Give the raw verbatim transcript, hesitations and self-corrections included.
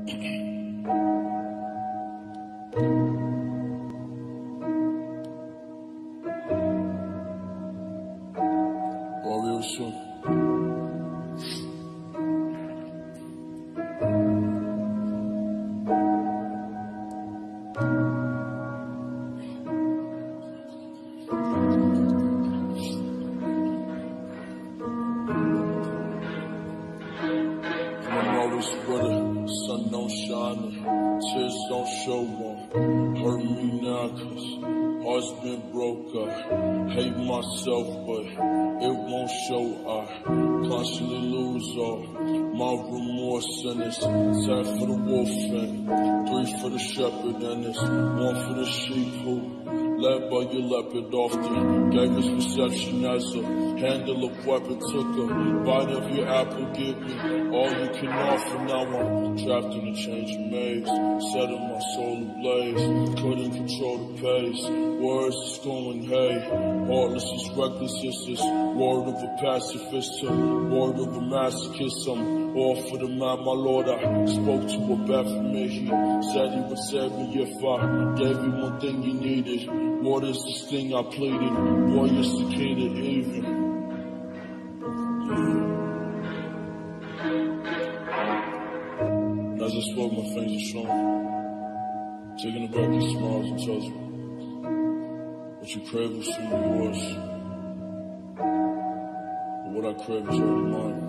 Real soon. Always where the sun don't shine, tears don't show one. Hurt me now, cause heart's been broke. I hate myself, but it won't show. I constantly lose all my remorse, and it's time for the wolf, and three for the shepherd, and it's one for the sheep who led by your leopard often gave his perception as a handle of weapon. Took a bite of your apple, give me all you can offer. Now I'm trapped in a changing maze, setting my soul ablaze. Couldn't control the pace, words is going hay. Heartless is reckless, it's this word of a pacifist, a word of a masochist. I'm all for the man, my Lord. I spoke to a bad for me. He said he would save me if I gave him one thing he needed. What is this thing I pleaded? Boy, it's the key to even. Yeah. As I spoke, my fingers are strong. Taking it back, he smiles and tells me, what you crave will soon be yours. But what I crave is already mine.